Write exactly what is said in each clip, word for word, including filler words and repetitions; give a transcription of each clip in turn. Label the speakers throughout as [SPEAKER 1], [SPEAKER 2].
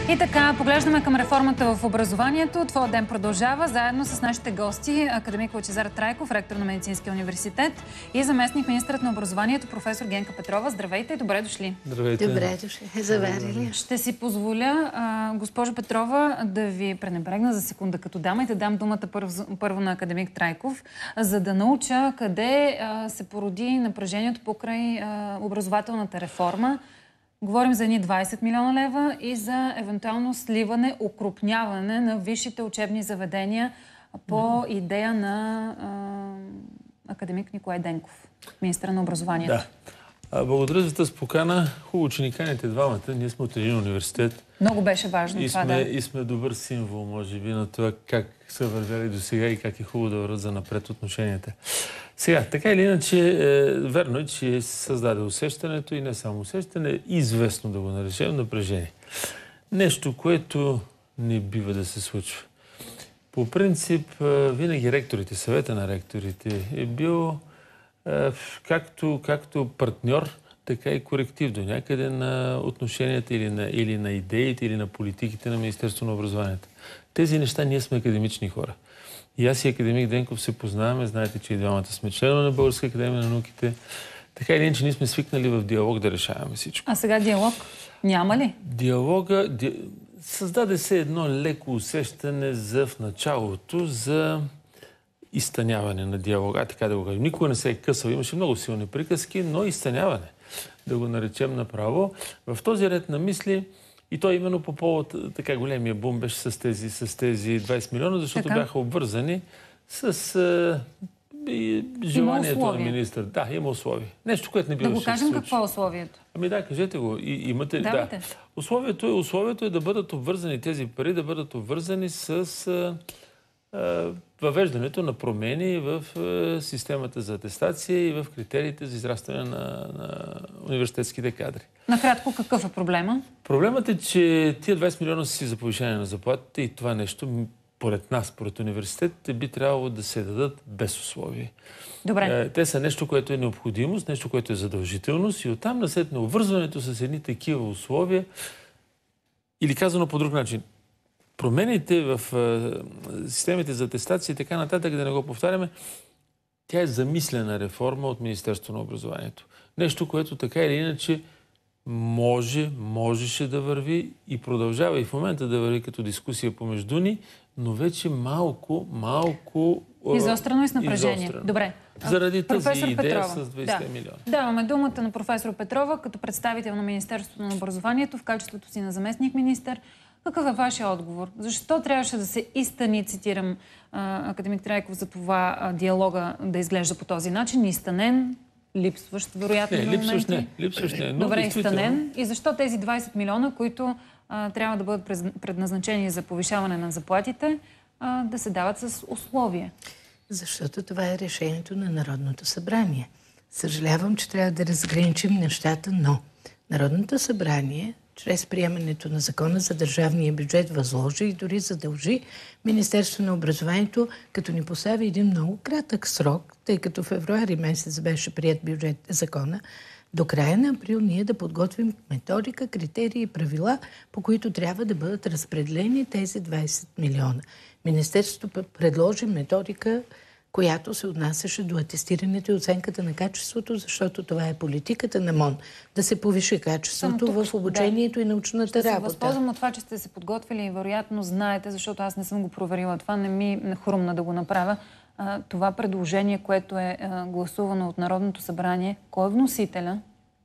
[SPEAKER 1] И така, поглеждаме към реформата в образованието. Твоя ден продължава заедно с нашите гости, академик Лъчезар Трайков, ректор на Медицинския университет и заместник министърът на образованието професор Генка Петрова. Здравейте и добре дошли.
[SPEAKER 2] Здравейте.
[SPEAKER 3] Добре дошли. Заварили.
[SPEAKER 1] Ще си позволя, госпожо Петрова, да ви пренебрегна за секунда като дама и да дам думата първо, първо на академик Трайков, за да науча къде се породи напрежението покрай образователната реформа. Говорим за едни двайсет милиона лева и за евентуално сливане, укрупняване на висшите учебни заведения по идея на а, академик Николай Денков, министър на образованието.
[SPEAKER 2] Да. А, благодаря за тази покана. Хубаво, че ни каните двамата. Ние сме от един университет.
[SPEAKER 1] Много беше важно
[SPEAKER 2] и
[SPEAKER 1] това,
[SPEAKER 2] сме,
[SPEAKER 1] да.
[SPEAKER 2] И сме добър символ, може би, на това как са вървяли до сега и как е хубаво да върват за напред отношенията. Сега, така или иначе, е, верно е, че създаде усещането и не само усещане, известно да го наречем напрежение. Нещо, което не бива да се случва. По принцип, винаги ректорите, съвета на ректорите е бил е, както, както партньор, така и коректив до някъде на отношенията или на, или на идеите, или на политиките на Министерството на образованието. Тези неща ние сме академични хора. И аз и академик Денков се познаваме. Знаете, че и двамата сме членове на Българска академия на науките. Така или иначе, ние сме свикнали в диалог да решаваме всичко.
[SPEAKER 1] А сега диалог няма ли?
[SPEAKER 2] Диалога... Ди... Създаде се едно леко усещане за в началото за изтъняване на диалога. Така да го кажем. Никога не се е късал. Имаше много силни приказки, но изтъняване. Да го наречем направо. В този ред на мисли и то именно по повод така големия бум беше с тези, с тези двайсет милиона, защото така бяха обвързани с а, и, желанието на министър. Да, има условия. Нещо, което не било.
[SPEAKER 1] Да го кажем какво е условието.
[SPEAKER 2] Ами да, кажете го. И, имате, да. Условието е, условието е да бъдат обвързани тези пари, да бъдат обвързани с а, а, въвеждането на промени в а, системата за атестация и в критериите за израстване на, на университетските кадри.
[SPEAKER 1] Накратко, какъв е проблема?
[SPEAKER 2] Проблемът е, че тия двайсет милиона са си за повишение на заплатите и това нещо, поред нас, поред университетите, би трябвало да се дадат без условие.
[SPEAKER 1] Добре.
[SPEAKER 2] Те са нещо, което е необходимост, нещо, което е задължителност и оттам насетне обвързването с едни такива условия, или казано по друг начин, промените в системите за атестация и така нататък, да не го повтаряме, тя е замислена реформа от Министерството на образованието. Нещо, което така или иначе може, можеше да върви и продължава и в момента да върви като дискусия помежду ни, но вече малко, малко...
[SPEAKER 1] Изострено и с напрежение.
[SPEAKER 2] Изострено.
[SPEAKER 1] Добре.
[SPEAKER 2] Заради тази
[SPEAKER 1] професор
[SPEAKER 2] идея
[SPEAKER 1] Петрова.
[SPEAKER 2] с двайсет
[SPEAKER 1] Да.
[SPEAKER 2] милиона.
[SPEAKER 1] Даваме думата на професор Петрова като представител на Министерството на образованието в качеството си на заместник министър. Какъв е вашия отговор? Защо трябваше да се изтъни, цитирам а, академик Трайков, за това а, диалога да изглежда по този начин? Изтънен, липсващ, вероятно,
[SPEAKER 2] не,
[SPEAKER 1] на
[SPEAKER 2] липсващ
[SPEAKER 1] моменти.
[SPEAKER 2] не, липсващ не. Но
[SPEAKER 1] добре,
[SPEAKER 2] действително...
[SPEAKER 1] изтънен. И защо тези двайсет милиона, които а, трябва да бъдат предназначени за повишаване на заплатите, а, да се дават с условия?
[SPEAKER 3] Защото това е решението на Народното събрание. Съжалявам, че трябва да разграничим нещата, но Народното събрание, чрез приемането на закона за държавния бюджет, възложи и дори задължи Министерството на образованието, като ни постави един много кратък срок, тъй като февруари месец беше прият бюджет закона, до края на април ние да подготвим методика, критерии и правила, по които трябва да бъдат разпределени тези двайсет милиона. Министерството предложи методика, която се отнасяше до атестирането и оценката на качеството, защото това е политиката на МОН. Да се повиши качеството тук, в обучението да. и научната
[SPEAKER 1] Ще
[SPEAKER 3] работа.
[SPEAKER 1] се възползвам от това, че сте се подготвили и вероятно знаете, защото аз не съм го проверила. Това не ми е хрумна да го направя. А, това предложение, което е а, гласувано от Народното събрание, кой е вносителя?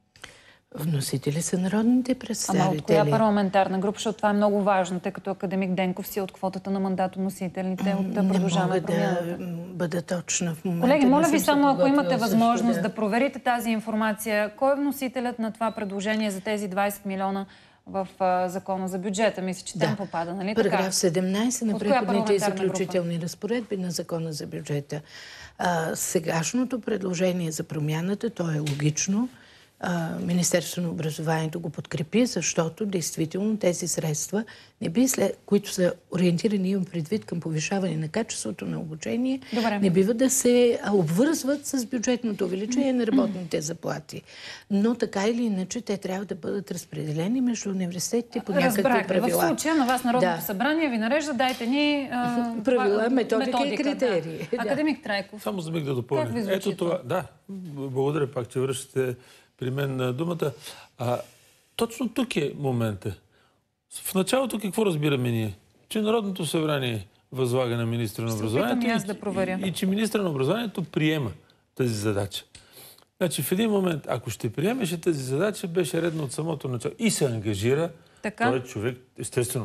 [SPEAKER 3] Вносители са народните представители.
[SPEAKER 1] Ама от коя парламентарна група? Защото това е много важно, тъй като академик Денков си от квотата на мандатоносителите от да продължаваме промяната.
[SPEAKER 3] Не мога да бъда точна в момента.
[SPEAKER 1] Колеги, моля ви само, ако имате възможност да. да проверите тази информация, кой е вносителят на това предложение за тези двайсет милиона в а, закона за бюджета? Мисля, че да. там попада, нали така?
[SPEAKER 3] Параграф седемнайсет на преходните и заключителни група? разпоредби на закона за бюджета. А, сегашното предложение за промяната, то е логично. Министерството на образованието го подкрепи, защото действително тези средства, не би след, които са ориентирани, имам предвид, към повишаване на качеството на обучение,
[SPEAKER 1] Добре.
[SPEAKER 3] не бива да се обвързват с бюджетното увеличение на работните заплати. Но така или иначе те трябва да бъдат разпределени между университетите по някакви правила.
[SPEAKER 1] В случая на вас Народното
[SPEAKER 3] да.
[SPEAKER 1] събрание ви нарежда, дайте ни а,
[SPEAKER 3] правила, методика, методика и критерии.
[SPEAKER 1] Да.
[SPEAKER 3] Да.
[SPEAKER 1] Академик Трайков.
[SPEAKER 2] Само за миг да допълня. Ето това, да, благодаря пак, че връщате при мен на думата. А, точно тук е момента. В началото какво разбираме ние? Че Народното събрание възлага на министра на образованието
[SPEAKER 1] и, аз да проверя.
[SPEAKER 2] и, и че министра на образованието приема тази задача. Значи в един момент, ако ще приемеше тази задача, беше редно от самото начало. И се ангажира,
[SPEAKER 1] така?
[SPEAKER 2] той е човек, естествено,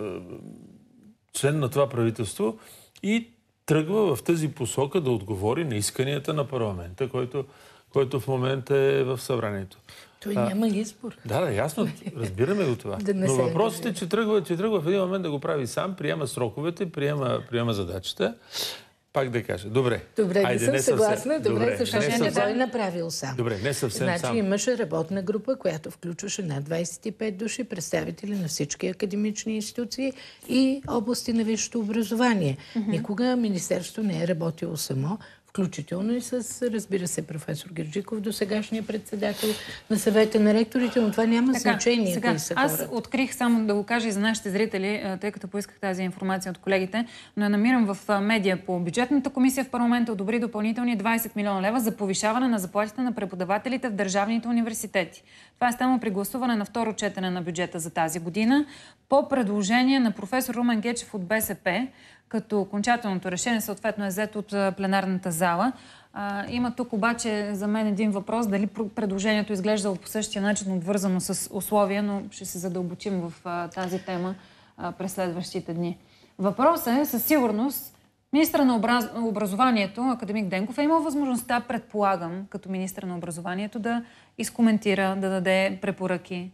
[SPEAKER 2] член на това правителство и тръгва в тази посока да отговори на исканията на парламента, който, който в момента е в събранието.
[SPEAKER 3] Той а, няма избор.
[SPEAKER 2] Да, да, ясно. Разбираме го това.
[SPEAKER 3] Да.
[SPEAKER 2] Но въпросът е, че тръгва, че тръгва в един момент да го прави сам, приема сроковете, приема, приема задачата. Пак да кажа. Добре.
[SPEAKER 3] Добре,
[SPEAKER 2] Айде,
[SPEAKER 3] не съм
[SPEAKER 2] не
[SPEAKER 3] съгласна. Добре,
[SPEAKER 2] Добре,
[SPEAKER 3] защото
[SPEAKER 2] не
[SPEAKER 3] не
[SPEAKER 2] съвсем...
[SPEAKER 3] той е направил сам.
[SPEAKER 2] Добре, не съвсем
[SPEAKER 3] значи,
[SPEAKER 2] сам.
[SPEAKER 3] имаше работна група, която включваше над двадесет и пет души, представители на всички академични институции и области на висшето образование. Mm-hmm. Никога Министерството не е работило само, включително и с, разбира се, професор Герджиков, досегашния председател на съвета на ректорите, но това няма така, значение.
[SPEAKER 1] Сега,
[SPEAKER 3] кои са
[SPEAKER 1] аз
[SPEAKER 3] хората.
[SPEAKER 1] открих само да го кажа и за нашите зрители, тъй като поисках тази информация от колегите, но я намирам в медия по бюджетната комисия в парламента одобри допълнителни двадесет милиона лева за повишаване на заплатите на преподавателите в държавните университети. Това е станало при гласуване на второ четене на бюджета за тази година по предложение на професор Румен Гечев от БСП, като окончателното решение съответно е взето от пленарната зала. А, има тук обаче за мен един въпрос, дали предложението изглеждало по същия начин, обвързано с условия, но ще се задълбочим в а, тази тема а, през следващите дни. Въпросът е, със сигурност, министъра на образ... образованието, академик Денков, е имал възможността, предполагам, като министър на образованието, да изкоментира, да даде препоръки.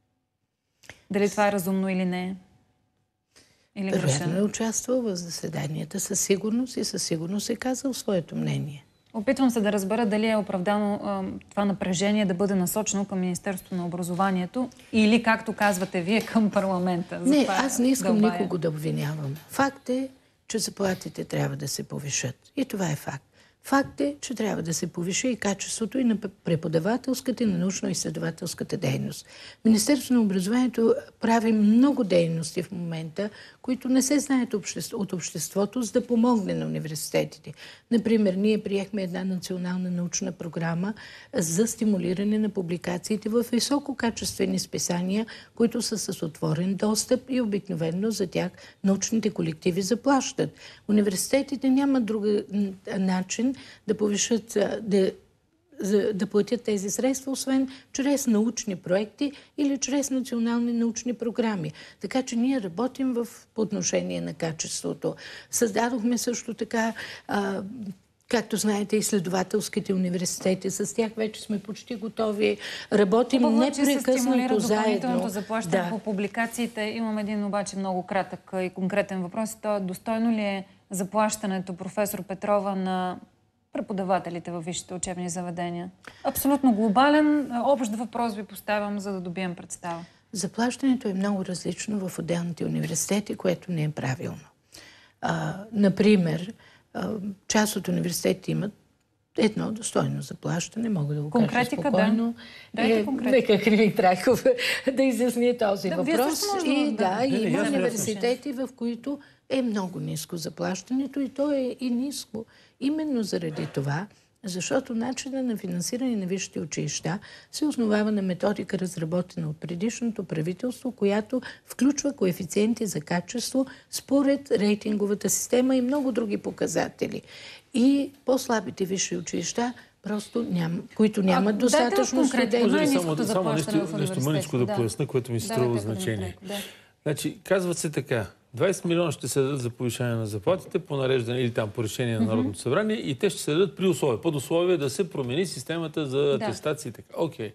[SPEAKER 1] Дали това е разумно или не?
[SPEAKER 3] Вероятно е участвал в заседанията със сигурност и със сигурност е казал своето мнение.
[SPEAKER 1] Опитвам се да разбера дали е оправдано а, това напрежение да бъде насочено към Министерството на образованието или, както казвате вие, към парламента.
[SPEAKER 3] За не, аз не искам да никого да обвинявам. Факт е, че заплатите трябва да се повишат. И това е факт. Факт е, че трябва да се повиши и качеството и на преподавателската и на научно-изследователската дейност. Министерството на образованието прави много дейности в момента, които не се знаят от обществото, за да помогне на университетите. Например, ние приехме една национална научна програма за стимулиране на публикациите в висококачествени списания, които са с отворен достъп и обикновено за тях научните колективи заплащат. Университетите нямат друг начин да повишат, да, да платят тези средства, освен чрез научни проекти или чрез национални научни програми. Така че ние работим в отношение на качеството. Създадохме също така, а, както знаете, изследователските университети. С тях вече сме почти готови. Работим
[SPEAKER 1] Хубаво,
[SPEAKER 3] непрекъснато заедно.
[SPEAKER 1] Заплащане да. По публикациите. Имам един обаче много кратък и конкретен въпрос. То достойно ли е заплащането, професор Петрова, на преподавателите във висшите учебни заведения? Абсолютно глобален, общ въпрос ви поставям, за да добием представа.
[SPEAKER 3] Заплащането е много различно в отделните университети, което не е правилно. А, например, а, част от университетите имат едно достойно заплащане, мога да го
[SPEAKER 1] конкретика,
[SPEAKER 3] кажа спокойно.
[SPEAKER 1] Да. Дайте конкретика.
[SPEAKER 3] Нека академик Трайков да изясни този
[SPEAKER 1] да,
[SPEAKER 3] въпрос. И да, да, и има
[SPEAKER 2] да,
[SPEAKER 3] университети, в които е много ниско заплащането и то е и ниско. Именно заради това, защото начина на финансиране на висшите училища се основава на методика, разработена от предишното правителство, която включва коефициенти за качество според рейтинговата система и много други показатели. И по-слабите висши училища, просто ням, които нямат а, достатъчно студенти.
[SPEAKER 2] Само, само нещо, нещо мъничко да, да поясна, което ми се струва значение. Да. Значи, казват се така. двадесет милиона ще се дадат за повишение на заплатите по нареждане или там по решение на Народното събрание и те ще се дадат при условие. Под условие да се промени системата за атестации и така. Окей.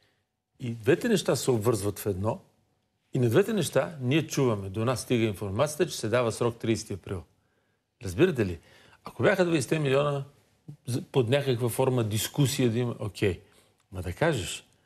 [SPEAKER 2] И двете неща се обвързват в едно. И на двете неща ние чуваме. До нас стига информацията, че се дава срок тридесети април. Разбирате ли? Ако бяха двадесет милиона под някаква форма дискусия да има, окей. Ма да кажеш,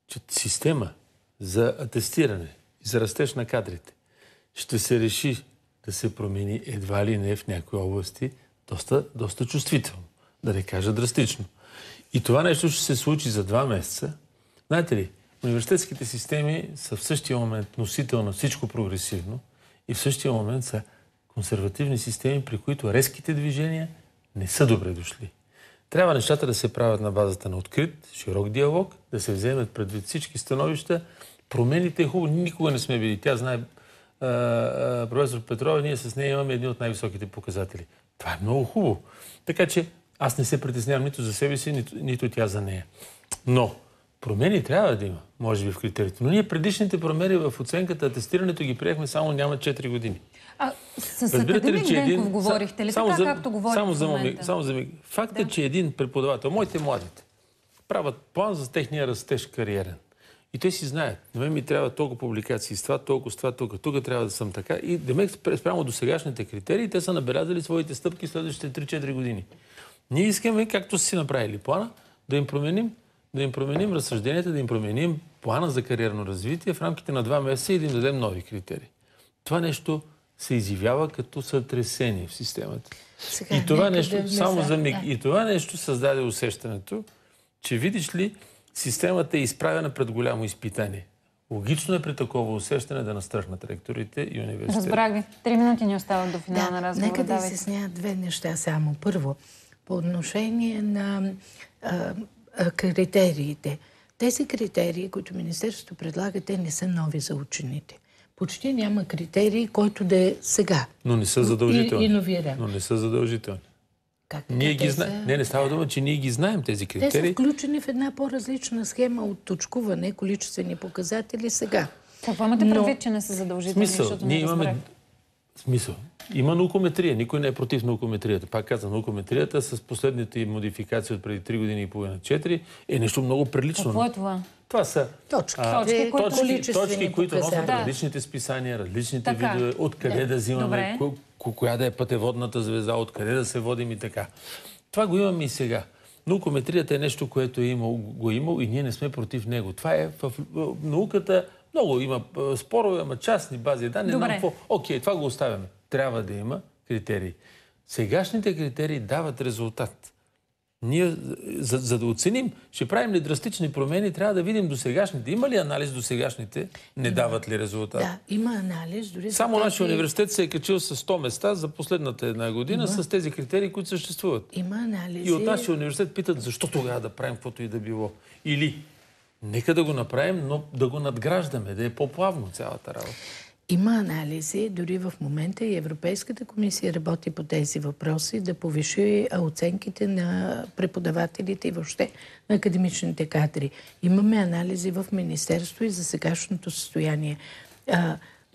[SPEAKER 2] че система за атестиране и за растеж на кадрите ще се реши да се промени едва ли не в някои области доста, доста чувствително, да не кажа драстично. И това нещо ще се случи за два месеца. Знаете ли, университетските системи са в същия момент носител на всичко прогресивно и в същия момент са консервативни системи, при които резките движения не са добре дошли. Трябва нещата да се правят на базата на открит, широк диалог, да се вземат предвид всички становища. Промените е хубаво. Никога не сме били. Тя знае, а, а, професор Петрова, ние с нея имаме едни от най-високите показатели. Това е много хубаво. Така че аз не се притеснявам нито за себе си, нито, нито тя за нея. Но промени трябва да има, може би в критериите. Но ние предишните промени в оценката, атестирането ги приехме само няма четири години.
[SPEAKER 1] А с академик Денков говорихте ли така, както говорите
[SPEAKER 2] само
[SPEAKER 1] в
[SPEAKER 2] за
[SPEAKER 1] момента?
[SPEAKER 2] Само за миг. Факт е, че един преподавател, моите младите, правят план за техния растеж кариерен. И те си знаят, на мен ми трябва толкова публикации с това, толкова с това, тук, тук трябва да съм така. И демек спрямо до сегашните критерии, те са набелязали своите стъпки следващите три-четири години. Ние искаме, както си направили плана, да им променим, да им променим разсъжденията, да им променим плана за кариерно развитие в рамките на два месеца и да им дадем нови критерии. Това нещо се изявява като сътресение в системата.
[SPEAKER 3] Сега,
[SPEAKER 2] и това нещо,
[SPEAKER 3] да
[SPEAKER 2] само за миг,
[SPEAKER 3] да.
[SPEAKER 2] и това нещо създаде усещането, че видиш ли, системата е изправена пред голямо изпитание. Логично е при такова усещане да настръхнат ректорите и университетите.
[SPEAKER 1] Разбрах ви. Три минути ни остават до финала
[SPEAKER 3] да,
[SPEAKER 1] на разговора.
[SPEAKER 3] Нека да
[SPEAKER 1] Давайте.
[SPEAKER 3] изясня две неща само. Първо, по отношение на а, а, критериите. Тези критерии, които Министерството предлага, те не са нови за учените. Почти няма критерии, който да е сега.
[SPEAKER 2] Но не са задължителни.
[SPEAKER 3] И, иновиран.
[SPEAKER 2] Но не са задължителни.
[SPEAKER 3] Как,
[SPEAKER 2] Ние ги
[SPEAKER 3] са...
[SPEAKER 2] знаем. Не, не става дума, че ние ги знаем тези
[SPEAKER 3] Те
[SPEAKER 2] критерии.
[SPEAKER 3] са включени в една по-различна схема от точкуване, количествени показатели сега.
[SPEAKER 1] Какво имате
[SPEAKER 3] Но...
[SPEAKER 1] предвид, че не са задължителни?
[SPEAKER 2] Смисъл, ние имаме... Смисъл. Има наукометрия. Никой не е против наукометрията. Пак казвам, наукометрията с последните модификации от преди три години и половина, четири е нещо много прилично.
[SPEAKER 1] Какво е това?
[SPEAKER 2] Това са
[SPEAKER 3] точки,
[SPEAKER 2] а,
[SPEAKER 1] точки, които,
[SPEAKER 2] точки, точки, които носят
[SPEAKER 1] да.
[SPEAKER 2] различните списания, различните
[SPEAKER 1] така.
[SPEAKER 2] видове, откъде да, да взимаме, ко, ко, коя да е пътеводната звезда, откъде да се водим и така. Това го имаме и сега. Наукометрията е нещо, което е имал, го е имал и ние не сме против него. Това е в, в, в науката. Много има спорове, ама частни бази данни.
[SPEAKER 1] Добре.
[SPEAKER 2] Окей, това го оставяме. Трябва да има критерии. Сегашните критерии дават резултат. Ние, за, за да оценим, ще правим ли драстични промени, трябва да видим до сегашните. Има ли анализ до сегашните? Не дават ли резултат?
[SPEAKER 3] Да, има анализ. Дори
[SPEAKER 2] Само
[SPEAKER 3] тези...
[SPEAKER 2] нашия университет се е качил с сто места за последната една година има. С тези критерии, които съществуват.
[SPEAKER 3] Има анализи.
[SPEAKER 2] И от нашия университет питат, защо тогава да правим каквото и да било. Или, нека да го направим, но да го надграждаме, да е по-плавно цялата работа.
[SPEAKER 3] Има анализи, дори в момента и Европейската комисия работи по тези въпроси, да повиши оценките на преподавателите и въобще на академичните кадри. Имаме анализи в Министерство и за сегашното състояние. А,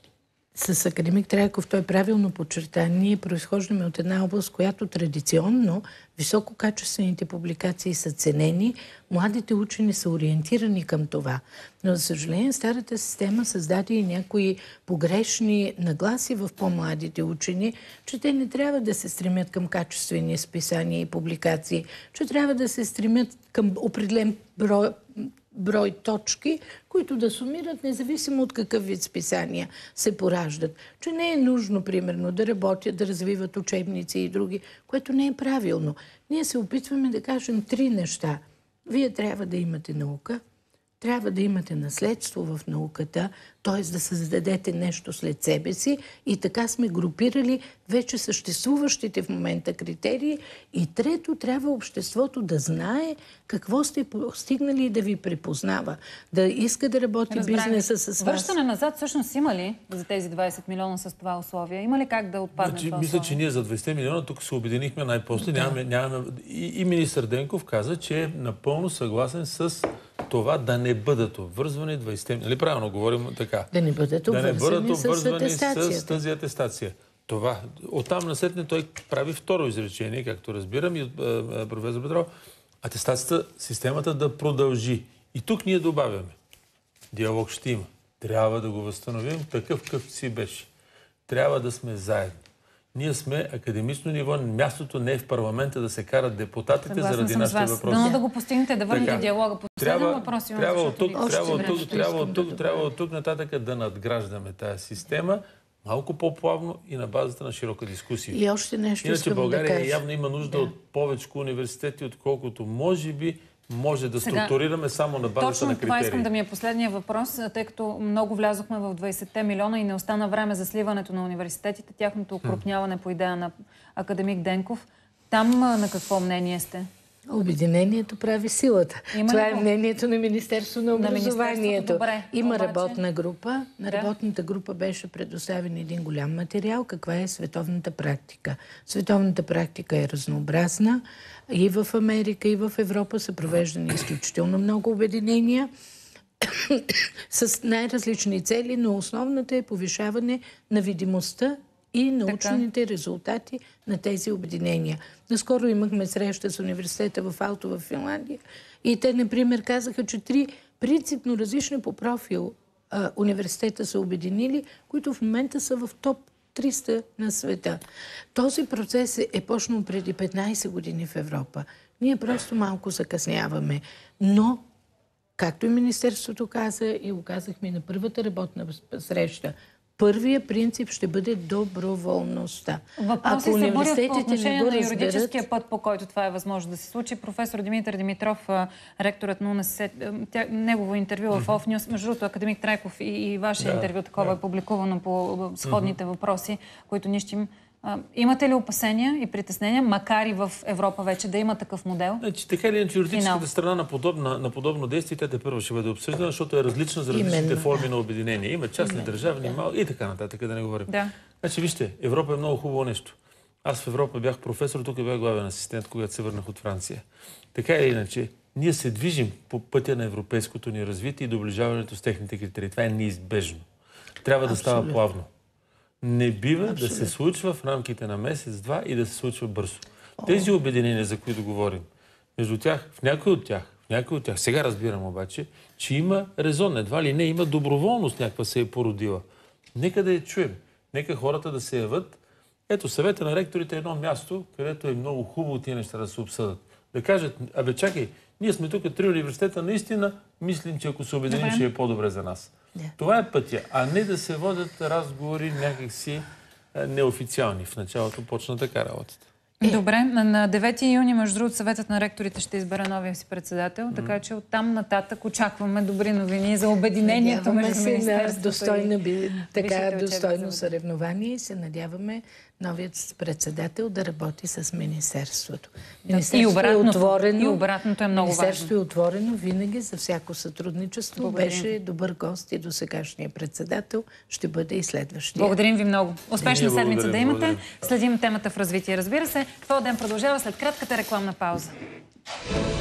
[SPEAKER 3] с академик Трайков той правилно подчерта, ние произхождаме от една област, която традиционно висококачествените публикации са ценени, младите учени са ориентирани към това. Но, за съжаление, старата система създаде и някои погрешни нагласи в по-младите учени, че те не трябва да се стремят към качествени списания и публикации, че трябва да се стремят към определен брой брой точки, които да сумират, независимо от какъв вид списания се пораждат. Че не е нужно, примерно, да работят, да развиват учебници и други, което не е правилно. Ние се опитваме да кажем три неща. Вие трябва да имате наука, трябва да имате наследство в науката, т.е. да създадете нещо след себе си и така сме групирали вече съществуващите в момента критерии. И трето, трябва обществото да знае какво сте постигнали и да ви препознава. Да иска да работи
[SPEAKER 1] Разбрах.
[SPEAKER 3] Бизнеса с вас.
[SPEAKER 1] Връщане назад всъщност има ли за тези двайсет милиона с това условие? Има ли как да отпадне
[SPEAKER 2] значи,
[SPEAKER 1] това
[SPEAKER 2] мисля,
[SPEAKER 1] условие?
[SPEAKER 2] че ние за двайсет милиона тук се обединихме най-после. Да. Нямаме, нямаме... И, и министър Денков каза, че е напълно съгласен с това да не бъдат обвързвани двайсет милиона. Нали правилно говорим така?
[SPEAKER 3] Да не бъдат обвързани,
[SPEAKER 2] да не бъдат обвързвани
[SPEAKER 3] с,
[SPEAKER 2] с тази атестация. Това. Оттам насетне той прави второ изречение, както разбирам, и от професор Петров, атестацията, системата да продължи. И тук ние добавяме. Диалог ще има. Трябва да го възстановим такъв, какъв си беше. Трябва да сме заедно. Ние сме академично ниво, мястото не е в парламента да се карат депутатите
[SPEAKER 1] Съгласна
[SPEAKER 2] заради
[SPEAKER 1] съм с
[SPEAKER 2] нашите
[SPEAKER 1] вас.
[SPEAKER 2] въпроси.
[SPEAKER 1] Дано да го постигнете, да върнете
[SPEAKER 2] Така.
[SPEAKER 1] диалога. Последен въпрос имам.
[SPEAKER 2] Трябва от
[SPEAKER 1] защото
[SPEAKER 2] тук,
[SPEAKER 1] ви-
[SPEAKER 2] трябва от тук,
[SPEAKER 3] Още
[SPEAKER 2] трябва от
[SPEAKER 3] време
[SPEAKER 2] тук,
[SPEAKER 3] ще
[SPEAKER 2] трябва
[SPEAKER 3] искам
[SPEAKER 2] от тук,
[SPEAKER 3] да
[SPEAKER 2] трябва от тук нататък да надграждаме тази система малко по-плавно и на базата на широка дискусия.
[SPEAKER 3] И още нещо
[SPEAKER 2] Иначе
[SPEAKER 3] искам
[SPEAKER 2] България
[SPEAKER 3] да кажа.
[SPEAKER 2] явно има нужда
[SPEAKER 3] Да.
[SPEAKER 2] от повече университети, отколкото може би може да
[SPEAKER 1] Сега,
[SPEAKER 2] структурираме само на базата
[SPEAKER 1] Точно
[SPEAKER 2] на
[SPEAKER 1] това искам
[SPEAKER 2] критерии.
[SPEAKER 1] да ми е последния въпрос, тъй като много влязохме в двайсетте милиона и не остана време за сливането на университетите, тяхното укрупняване по идея на академик Денков. Там а, на какво мнение сте?
[SPEAKER 3] Обединението прави силата.
[SPEAKER 1] Има
[SPEAKER 3] Това
[SPEAKER 1] ли
[SPEAKER 3] е
[SPEAKER 1] го?
[SPEAKER 3] мнението на Министерство на
[SPEAKER 1] На
[SPEAKER 3] образованието.
[SPEAKER 1] Министерството, добре.
[SPEAKER 3] Има
[SPEAKER 1] Обаче-
[SPEAKER 3] работна група. На
[SPEAKER 1] Да.
[SPEAKER 3] работната група беше предоставен един голям материал. Каква е световната практика? Световната практика е разнообразна. И в Америка, и в Европа са провеждани изключително много обединения с най-различни цели, но основната е повишаване на видимостта и научните резултати на тези обединения. Наскоро имахме среща с университета в Алто в Финландия и те, например, казаха, че три принципно различни по профил а, университета са обединили, които в момента са в топ триста на света. Този процес е, е почнал преди петнайсет години в Европа. Ние просто малко закъсняваме. Но, както и Министерството каза, и го казахме на първата работна среща, първият принцип ще бъде доброволността.
[SPEAKER 1] Въпроси се борят по отношение
[SPEAKER 3] го
[SPEAKER 1] на
[SPEAKER 3] разберат,
[SPEAKER 1] юридическия път, по който това е възможно да се случи. Професор Димитър Димитров, а, ректорът на УНСС, тя, негово интервю в Офнюс, между другото Академик Трайков и, и ваше
[SPEAKER 2] Да,
[SPEAKER 1] интервю такова
[SPEAKER 2] да.
[SPEAKER 1] е публикувано по сходните въпроси, които ние ще им... А, имате ли опасения и притеснения, макар и в Европа вече да има такъв модел?
[SPEAKER 2] Значи, така или иначе, юридическата
[SPEAKER 1] Финал.
[SPEAKER 2] страна на, подобна, на подобно действие, тя тепърва ще бъде обсъждана, защото е различна за различните
[SPEAKER 3] Именно,
[SPEAKER 2] форми
[SPEAKER 3] да.
[SPEAKER 2] на обединение. Има частни,
[SPEAKER 3] Именно,
[SPEAKER 2] държавни,
[SPEAKER 3] да.
[SPEAKER 2] малки и така нататък, да не говорим.
[SPEAKER 1] Да.
[SPEAKER 2] Значи, вижте, Европа е много хубаво нещо. Аз в Европа бях професор, тук бях главен асистент, когато се върнах от Франция. Така или иначе, ние се движим по пътя на европейското ни развитие и доближаването с техните критерии. Това е неизбежно. Трябва да става
[SPEAKER 3] Абсолютно.
[SPEAKER 2] плавно. Не бива
[SPEAKER 3] Абсолютно.
[SPEAKER 2] да се случва в рамките на месец-два и да се случва бързо. Тези обединения, за които говорим, между тях, в някои от тях, в някои от тях, сега разбирам обаче, че има резон, едва ли не, има доброволност някаква се е породила. Нека да я чуем. Нека хората да се яват. Ето, съвета на ректорите е едно място, където е много хубаво тия неща да се обсъдат. Да кажат, абе чакай, ние сме тук три университета, наистина мислим, че ако се обединим,
[SPEAKER 1] Добре.
[SPEAKER 2] ще е по-добре за нас.
[SPEAKER 3] Да.
[SPEAKER 2] Това е пътя, а не да се водят разговори някакси а, неофициални. В началото почна така работата.
[SPEAKER 1] Добре, на- на девети юни, между другото, съветът на ректорите ще избере новия си председател, така че оттам нататък очакваме добри новини за обединението
[SPEAKER 3] Надяваме
[SPEAKER 1] между
[SPEAKER 3] се на
[SPEAKER 1] Министерството
[SPEAKER 3] достойно,
[SPEAKER 1] и
[SPEAKER 3] би, така,
[SPEAKER 1] висшите учебни
[SPEAKER 3] достойно
[SPEAKER 1] заведения.
[SPEAKER 3] съревнование и се надяваме новият председател да работи с Министерството.
[SPEAKER 1] И
[SPEAKER 3] Министерството
[SPEAKER 1] обратното,
[SPEAKER 3] е отворено.
[SPEAKER 1] и обратното е много
[SPEAKER 3] Министерството
[SPEAKER 1] важно.
[SPEAKER 3] е отворено винаги за всяко сътрудничество.
[SPEAKER 1] Благодарим.
[SPEAKER 3] Беше добър гост и до сегашния председател. Ще бъде и следващия.
[SPEAKER 1] Благодарим ви много. Успешна
[SPEAKER 2] И ние
[SPEAKER 1] седмица да
[SPEAKER 2] благодарим,
[SPEAKER 1] имате.
[SPEAKER 2] благодарим.
[SPEAKER 1] Следим темата в развитие, разбира се. Това ден продължава след кратката рекламна пауза.